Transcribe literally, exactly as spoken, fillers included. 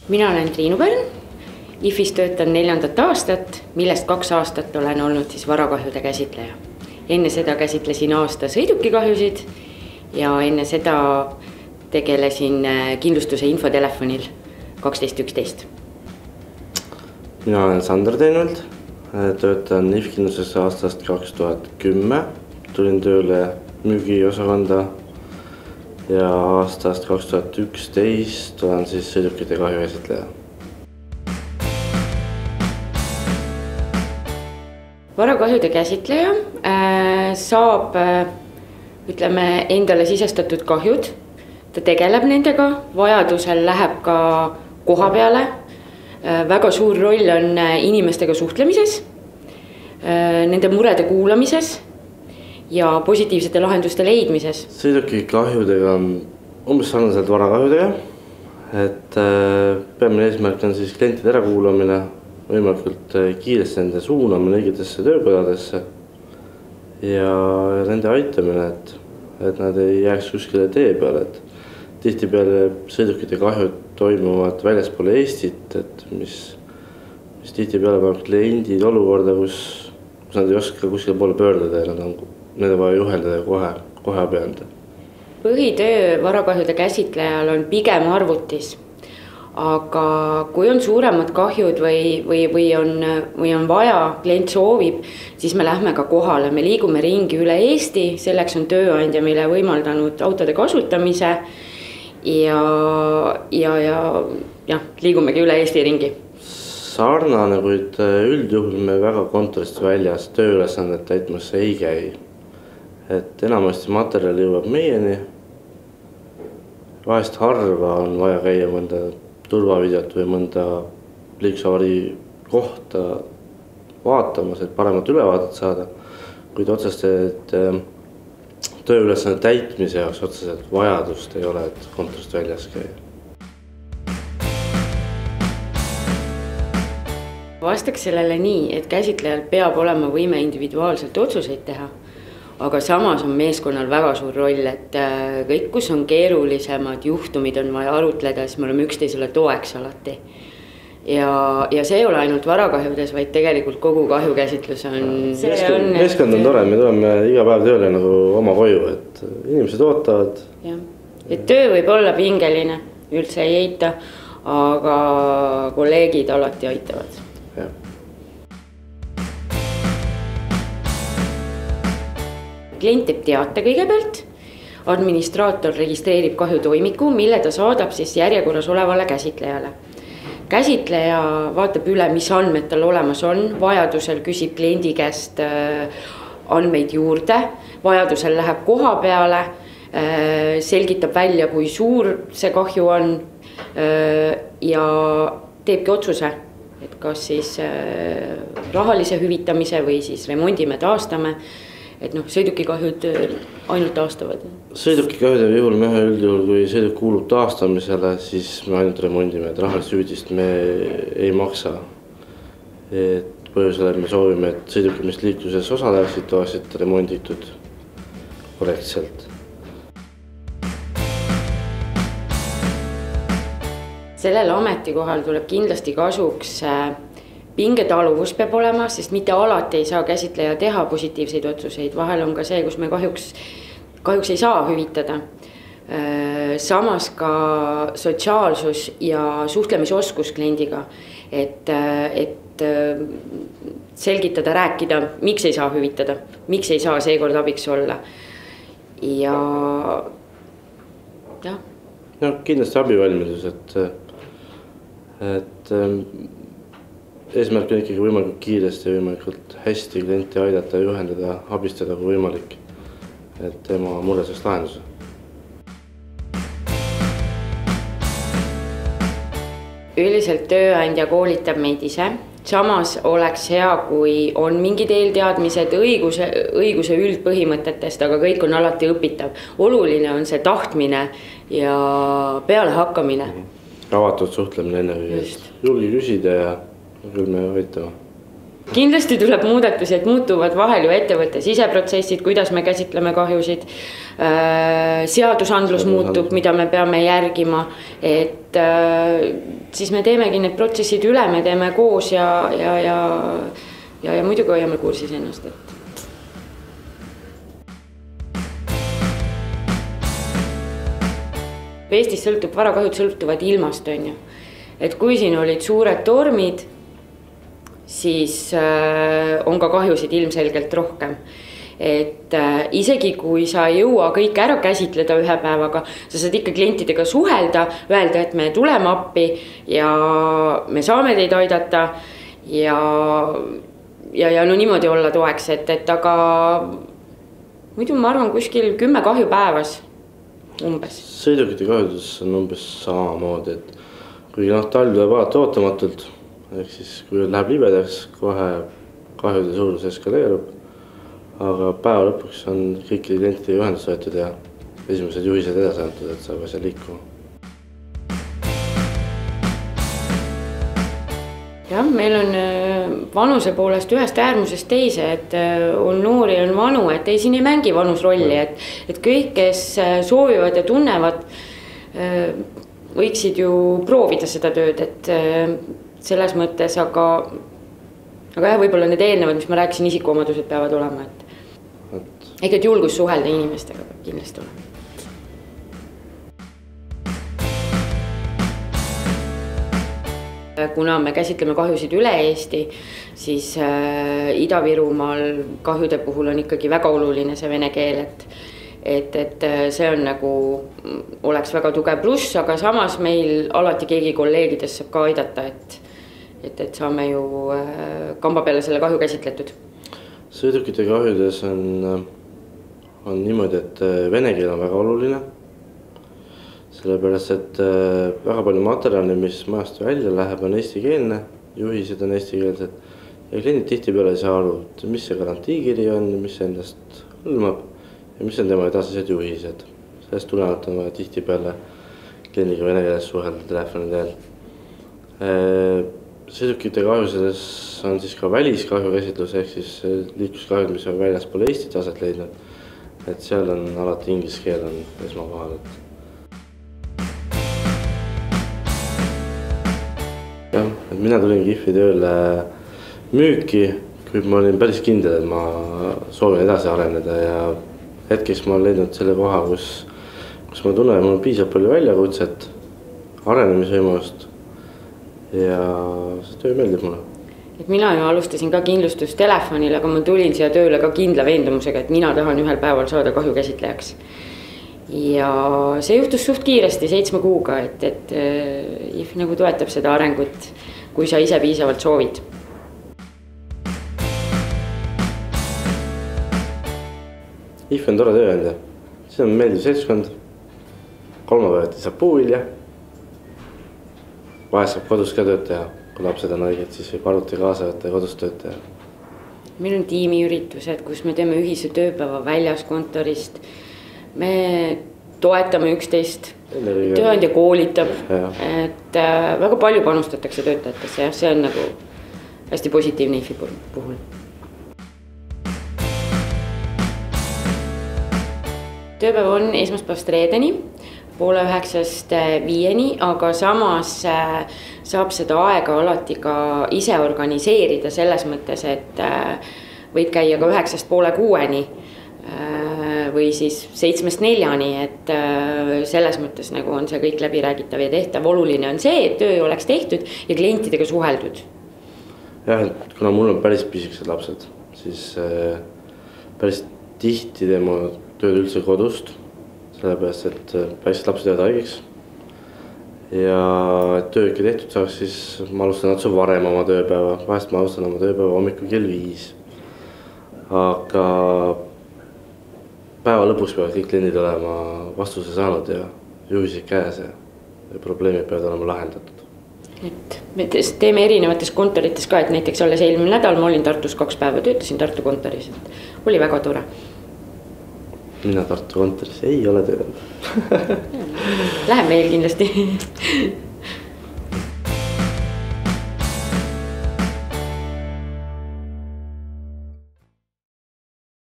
Mina olen Triinu Pärn, I F I-s töötan neljandat aastat, millest kaks aastat olen olnud siis varakahjude käsitleja. Enne seda käsitlesin aasta sõidukikahjusid ja enne seda tegelesin kindlustuse infotelefonil kaksteist üksteist. Mina olen Sander Teinvald, töötan I F I kindlustuses aastast kaks tuhat kümme, tulin tööle müügiosakonda ja aastast kaks tuhat üksteist olen siis sõidukite kahju käsitleja. Varakahjude käsitleja äh, saab äh, ütleme, endale sisestatud kahjud, ta tegeleb nendega, vajadusel läheb ka koha peale. Äh, väga suur roll on inimestega suhtlemises, äh, nende murede kuulamises ja positiivsete lahenduste leidmises. Sõidukikahjudega on umbes sarnaselt varakahjudega, et äh, peamine eesmärk on siis klientide ärakuulamine, võimalikult kiiresti nende suunamine õigetesse töökodadesse ja nende aitamine, et, et nad ei jääks kuskile tee peale. Et tihtipeale sõidukite kahjud toimuvad väljaspool Eestit, et mis, mis tihtipeale paneb kliendid olukorda, kus, kus nad ei oska kuskile poole pöörduda ja nad on, need on vaja juheldada kohe, kohe abi anda. Põhitöö varakahjude käsitlejal on pigem arvutis. Aga kui on suuremad kahjud või, või, või, on, või on vaja, klient soovib, siis me lähme ka kohale. Me liigume ringi üle Eesti, selleks on tööandja meile võimaldanud autode kasutamise ja, ja, ja, ja liigumegi üle Eesti ringi. Sarnane, kuid üldjuhul me väga kontorist väljas tööülesannet täitmasse ei käi. Et enamasti materjal jõuab meieni. Vahest harva on vaja käia mõnda turvavideot või mõnda liiklusavari kohta vaatamas, et paremat ülevaadet saada, kuid otseselt tööülesande täitmise jaoks otseselt vajadust ei ole, et kontorist väljas käia. Vastaks sellele nii, et käsitlejal peab olema võime individuaalselt otsuseid teha, aga samas on meeskonnal väga suur roll, et kõik, kus on keerulisemad juhtumid on vaja arutleda, siis me oleme üksteisele toeks alati. Ja, ja see ei ole ainult varakahjudes, vaid tegelikult kogu kahjukäsitlus on... Meeskond, meeskond on tore, me tuleme iga päev tööle nagu oma koju, et inimesed ootavad. Ja. Et töö võib olla pingeline, üldse ei eita, aga kolleegid alati aitavad. Ja. Klient teeb teate kõigepealt, administraator registreerib kahjutoimiku, mille ta saadab siis järjekorras olevale käsitlejale. Käsitleja vaatab üle, mis andmed tal olemas on, vajadusel küsib kliendi käest andmeid juurde, vajadusel läheb koha peale, selgitab välja, kui suur see kahju on ja teebki otsuse, et kas siis rahalise hüvitamise või siis remondime, taastame. Et noh, sõidukikahjud ainult taastavad. Sõidukikahjude juhul me üldjuhul, kui sõiduk kuulub taastamisele, siis me ainult remondime, et rahalist hüvitist me ei maksa. Et põhjusel, et me soovime, et sõidukid, mis liikluses osaleksid, oleksid remonditud korrektselt. Sellel ametikohal tuleb kindlasti kasuks pingetaluvus peab olema, sest mitte alati ei saa käsitleja teha positiivseid otsuseid. Vahel on ka see, kus me kahjuks, kahjuks ei saa hüvitada. Samas ka sotsiaalsus ja suhtlemisoskus kliendiga, et, et selgitada, rääkida, miks ei saa hüvitada, miks ei saa seekord abiks olla. Ja, ja. No, kindlasti abivalmidus, et, et eesmärk on ikkagi võimalikult kiiresti ja võimalikult hästi klienti aidata ja juhendada, abistada kui võimalik, et tema mure saaks lahenduse. Üldiselt tööandja koolitab meid ise. Samas oleks hea, kui on mingid eelteadmised õiguse, õiguse üldpõhimõtetest, aga kõik on alati õpitav. Oluline on see tahtmine ja peale hakkamine. Avatud suhtlemine enne, julgi küsida ja küll me aitama. Kindlasti tuleb muudatusi, et muutuvad vahel ju ettevõtte siseprotsessid, kuidas me käsitleme kahjusid. seadusandlus muutub, mida me peame järgima, et siis me teemegi need protsessid üle, me teeme koos ja, ja, ja, ja, ja muidugi hoiame kursis ennast, et Eestis sõltub, varakahjud sõltuvad ilmast, on ju. Et kui siin olid suured tormid, siis on ka kahjusid ilmselgelt rohkem. Et isegi kui sa ei jõua kõik ära käsitleda ühe päevaga, sa saad ikka klientidega suhelda, öelda, et me tuleme appi ja me saame teid aidata ja, ja, ja no niimoodi olla toeks, et, et aga muidu ma arvan kuskil kümme kahju päevas. Umbes. Sõidukite kahjudes on umbes samamoodi, et kui noh, talv tuleb alati ootamatult, ehk siis kui läheb libedaks, kohe kahjude suurus eskaleerub, aga päeva lõpuks on kõikide klientidega ühendus võetud ja esimesed juhised edasi antud, et saab asja liikuma. Jah, meil on vanuse poolest ühest äärmusest teise, et on noori, on vanu, et ei, siin ei mängi vanus rolli, et, et kõik, kes soovivad ja tunnevad, võiksid ju proovida seda tööd, et selles mõttes, aga, aga jah, võib-olla need eelnevad, mis ma rääkisin, isikuomadused peavad olema, et ikka et julgus suhelda inimestega peab kindlasti olema. Kuna me käsitleme kahjusid üle Eesti, siis äh, Ida-Virumaal kahjude puhul on ikkagi väga oluline see vene keel, et, et, et see on nagu, oleks väga tugev pluss, aga samas meil alati keegi kolleegidest saab ka aidata, et, et, et saame ju äh, kamba peale selle kahju käsitletud. Sõidukite kahjudes on, on niimoodi, et vene keel on väga oluline. Sellepärast, et väga palju materjali, mis majast välja läheb, on eestikeelne, juhised on eestikeelsed ja kliendid tihtipeale ei saa aru, mis see garantiikiri on, mis see endast hõlmab ja mis on tema edasised juhised. Sellest tulenevalt on vaja tihtipeale kliendiga vene keeles suhelda telefoni teel. Sõidukite kahjuses on siis ka väliskahju käsitlus ehk siis liikluskahjud, mis on väljaspool Eestit aset leidnud. Et seal on alati inglise keel on esmakohal. Jah, et mina tulin Kihvi tööle müüki, kui ma olin päris kindel, et ma soovin edasi areneda ja hetkeks ma olen leidnud selle koha, kus, kus ma tunnen, et mul on piisab palju väljakutset, arenemisvõimalust ja see töö meeldib mulle. Et mina ju alustasin ka kindlustustelefonil, aga ma tulin siia tööle ka kindla veendumusega, et mina tahan ühel päeval saada kahju käsitlejaks. Ja see juhtus suht kiiresti seitsme kuuga, et, et I F nagu toetab seda arengut, kui sa ise piisavalt soovid. I F on tore tööandja. See on meeldiv seltskond. Kolmapäevati saab puuvilja. Vahest saab kodus ka tööd teha. Kui lapsed on õiged, siis võib arvuti kaasa võtta ja kodus tööd teha. Meil on tiimiüritused, kus me teeme ühise tööpäeva väljas kontorist. Me toetame üksteist, tööandja koolitab, et äh, väga palju panustatakse töötajatesse ja see on nagu hästi positiivne I F I puhul. Tööpäev on esmaspäevast reedeni, poole üheksast viieni, aga samas äh, saab seda aega alati ka ise organiseerida selles mõttes, et äh, võid käia ka üheksast poole kuueni. Või siis seitsmest neljani, et selles mõttes nagu on see kõik läbiräägitav ja tehtav. Oluline on see, et töö oleks tehtud ja klientidega suheldud. Jah, et kuna mul on päris pisikesed lapsed, siis päris tihti teema tööd üldse kodust, sellepärast, et päris lapsed jäävad haigeks. Ja et töö ikka tehtud saaks, siis ma alustan natuke varem oma tööpäeva. Vahest ma alustan oma tööpäeva hommikul kell viis. Aga päeva lõpuks peavad kõik kliendid olema vastuse saanud ja juhised käes ja probleemid peavad olema lahendatud. Et me teeme erinevates kontorites ka, et näiteks alles eelmine nädal ma olin Tartus kaks päeva, töötasin Tartu kontoris, et oli väga tore. Mina Tartu kontoris ei ole töötanud. Läheb meil kindlasti.